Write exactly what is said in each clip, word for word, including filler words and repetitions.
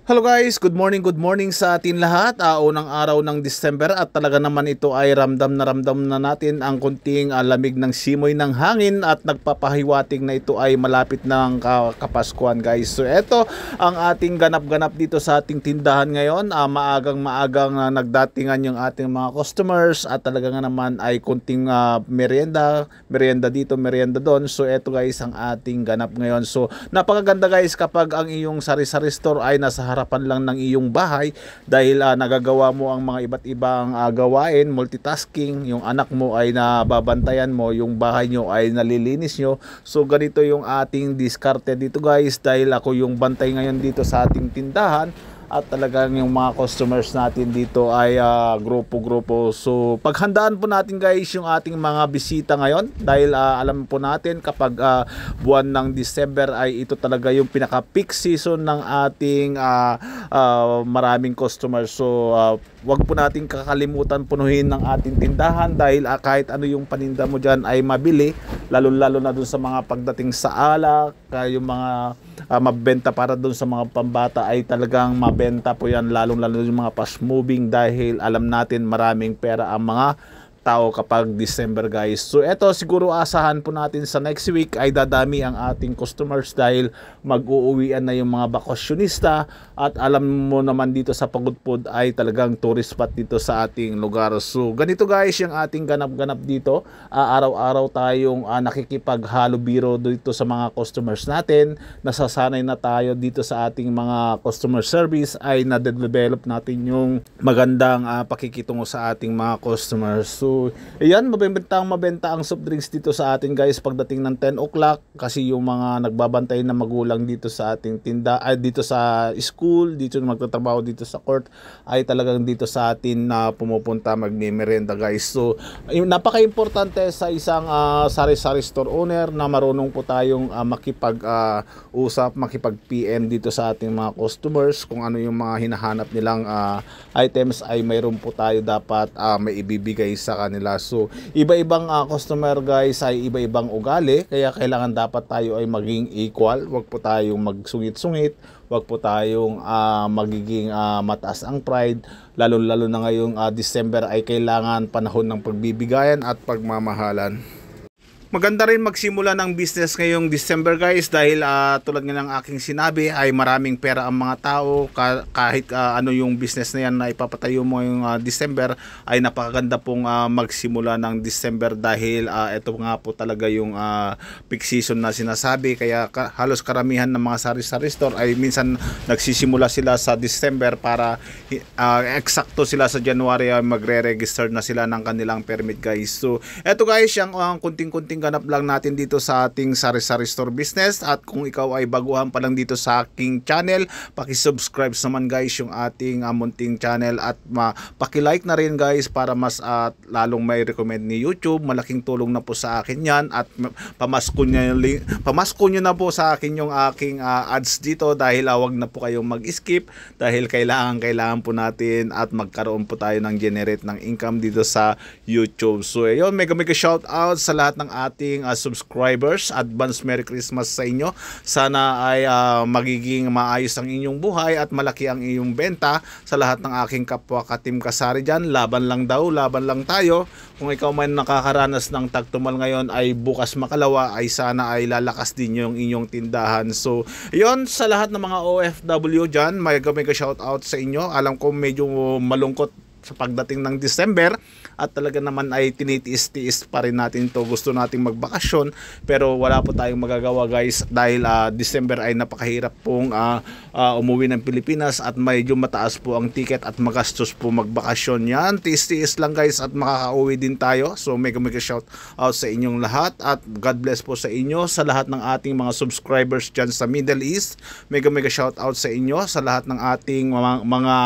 Hello guys, good morning, good morning sa atin lahat. Uh, unang araw ng December at talaga naman ito ay ramdam na ramdam na natin ang kunting uh, lamig ng simoy ng hangin at nagpapahiwatig na ito ay malapit ng ka Kapaskuhan guys. So ito ang ating ganap-ganap dito sa ating tindahan ngayon. Uh, maagang maagang uh, nagdatingan yung ating mga customers at talaga nga naman ay kunting uh, merienda, merienda dito, merienda doon. So ito guys ang ating ganap ngayon. So napakaganda guys kapag ang iyong sari-sari store ay nasa harapan lang ng iyong bahay dahil uh, nagagawa mo ang mga iba't ibang uh, gawain, multitasking, yung anak mo ay nababantayan mo, yung bahay nyo ay nalilinis nyo. So ganito yung ating diskarte dito guys dahil ako yung bantay ngayon dito sa ating tindahan. At talagang yung mga customers natin dito ay uh, grupo-grupo. So paghandaan po natin guys yung ating mga bisita ngayon dahil uh, alam po natin kapag uh, buwan ng December ay ito talaga yung pinaka-peak season ng ating uh, uh, maraming customers. So uh, wag po natin kakalimutan punuhin ng ating tindahan dahil uh, kahit ano yung paninda mo dyan ay mabili, lalo-lalo na dun sa mga pagdating sa alak, yung mga uh, mabenta para dun sa mga pambata ay talagang mabenta po yan, lalong-lalo yung mga fast moving dahil alam natin maraming pera ang mga tao kapag December guys. So eto siguro asahan po natin sa next week ay dadami ang ating customers dahil mag-uuwian na yung mga bakasyonista at alam mo naman dito sa Pagudpud ay talagang tourist spot dito sa ating lugar. So ganito guys yung ating ganap-ganap dito. Uh, araw-araw tayong uh, nakikipag-halubiro dito sa mga customers natin. Nasasanay na tayo dito sa ating mga customer service ay na-develop natin yung magandang uh, pakikitungo sa ating mga customers. So So, ayan, mabenta ang mabenta ang soft drinks dito sa atin guys pagdating ng ten o'clock kasi yung mga nagbabantay na magulang dito sa ating tinda, ay dito sa school, dito magtatrabaho dito sa court ay talagang dito sa atin na uh, pumupunta magme-merienda guys. So, napaka-importante sa isang uh, sari-sari store owner na marunong po tayong uh, makipag-usap, uh, makipag-P M dito sa ating mga customers kung ano yung mga hinahanap nilang uh, items ay mayroon po tayo dapat uh, may ibibigay sa kanila. So iba-ibang uh, customer guys ay iba-ibang ugali kaya kailangan dapat tayo ay maging equal. Huwag po tayong magsungit-sungit, huwag po tayong uh, magiging uh, mataas ang pride, lalo-lalo na ngayong uh, December ay kailangan panahon ng pagbibigayan at pagmamahalan. Maganda rin magsimula ng business ngayong December guys dahil uh, tulad nga ng aking sinabi ay maraming pera ang mga tao kahit uh, ano yung business na yan na ipapatayo mo ngayong uh, December ay napakaganda pong uh, magsimula ng December dahil uh, ito nga po talaga yung uh, peak season na sinasabi kaya ka, halos karamihan ng mga sari-sari store ay minsan nagsisimula sila sa December para uh, eksakto sila sa January ay magre-register na sila ng kanilang permit guys. So eto guys yung uh, kunting-kunting ganap lang natin dito sa ating sari-sari store business at kung ikaw ay baguhan pa lang dito sa aking channel, paki-subscribe naman guys yung ating uh, munting channel at ma paki-like na rin guys para mas uh, lalong may recommend ni YouTube. Malaking tulong na po sa akin yan at pamasko nyo, pamasko nyo na po sa akin yung aking uh, ads dito dahil uh, wag na po kayong mag-skip dahil kailangan kailangan po natin at magkaroon po tayo ng generate ng income dito sa YouTube. So ayun, mega mega shout out sa lahat ng ating ating uh, subscribers. Advance Merry Christmas sa inyo. Sana ay uh, magiging maayos ang inyong buhay at malaki ang inyong benta. Sa lahat ng aking kapwa ka-team kasari dyan, laban lang daw, laban lang tayo. Kung ikaw man nakakaranas ng tagtumal ngayon ay bukas makalawa ay sana ay lalakas din yung inyong tindahan. So yon, sa lahat ng mga O F W dyan, may mega shout out sa inyo. Alam ko medyo malungkot sa pagdating ng December at talaga naman ay tinitiis-tiis pa rin natin to. Gusto nating magbakasyon pero wala po tayong magagawa guys dahil uh, December ay napakahirap pong uh, uh, umuwi ng Pilipinas at medyo mataas po ang ticket at magastos po magbakasyon. Yan, tiis-tiis lang guys at makakauwi din tayo. So mega mega shout out sa inyong lahat at God bless po sa inyo. Sa lahat ng ating mga subscribers dyan sa Middle East, mega mega shout out sa inyo. Sa lahat ng ating mga, mga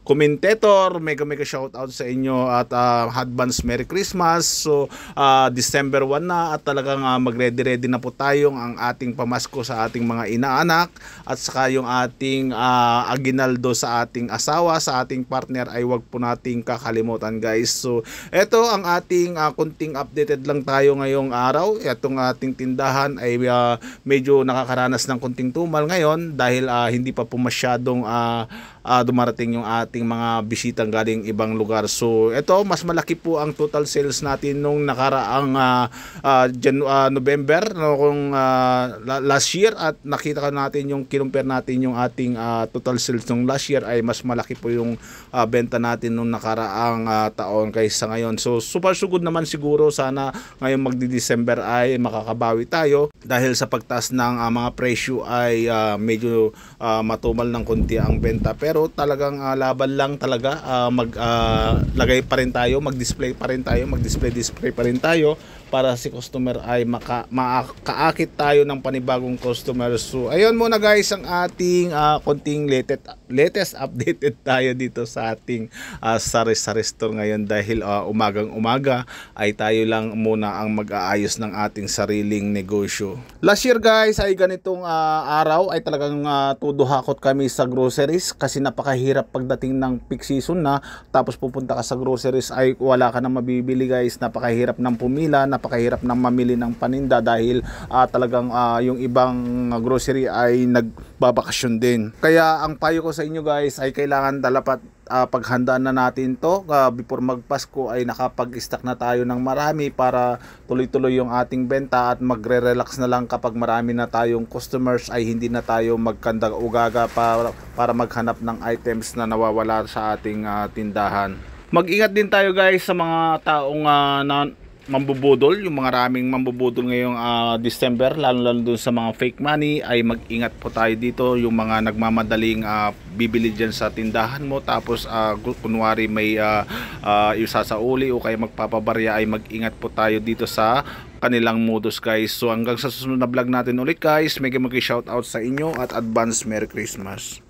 commentator. Mega mega shoutout sa inyo at uh, advance Merry Christmas. So uh, December first na at talagang uh, mag-ready-ready na po tayong ang ating pamasko sa ating mga inaanak at saka yung ating uh, aginaldo sa ating asawa, sa ating partner ay wag po nating kakalimutan guys. So eto ang ating uh, kunting updated lang tayo ngayong araw. Itong ating tindahan ay uh, medyo nakakaranas ng kunting tumal ngayon dahil uh, hindi pa po masyadong uh, uh, dumarating yung ating mga bisitang galing ibang lugar. So ito mas malaki po ang total sales natin nung nakaraang uh, uh, Jan- uh, November no, kung uh, last year at nakita ka natin yung kinumpare natin yung ating uh, total sales nung last year ay mas malaki po yung uh, benta natin nung nakaraang uh, taon kaysa ngayon. So super sugod naman siguro, sana ngayong magdi-December ay makakabawi tayo dahil sa pagtaas ng uh, mga presyo ay uh, medyo uh, matumal ng konti ang benta, pero talagang uh, laban lang talaga, uh, mag uh, lagay pa rin tayo, mag-display pa rin tayo, mag-display display pa rin tayo para si customer ay maka, makaakit tayo ng panibagong customer. So ayun muna guys ang ating uh, konting latest, latest updated tayo dito sa ating uh, sari-sari store ngayon dahil uh, umagang umaga ay tayo lang muna ang mag-aayos ng ating sariling negosyo. Last year guys ay ganitong uh, araw ay talagang uh, tuduhakot kami sa groceries kasi napakahirap pagdating ng peak season na, tapos pupunta ka sa groceries ay wala ka na mabibili guys, napakahirap ng pumila, napakahirap ng mamili ng paninda dahil uh, talagang uh, yung ibang grocery ay nagbabakasyon din. Kaya ang payo ko sa inyo guys ay kailangan dapat uh, paghandaan na natin to uh, before magpasko ay nakapag-stock na tayo ng marami para tuloy-tuloy yung ating benta at magre-relax na lang kapag marami na tayong customers ay hindi na tayo magkanda ugaga para, para maghanap ng items na nawawala sa ating uh, tindahan. Mag-ingat din tayo guys sa mga taong uh, na mambubudol, yung mga raming mambubudol ngayong uh, December, lalo-lalo dun sa mga fake money ay mag-ingat po tayo dito. Yung mga nagmamadaling uh, bibili dyan sa tindahan mo tapos uh, kunwari may uh, uh, isasauli o kaya magpapabarya ay mag-ingat po tayo dito sa kanilang modus guys. So hanggang sa susunod na vlog natin ulit guys, may mag-shoutout sa inyo at advance Merry Christmas.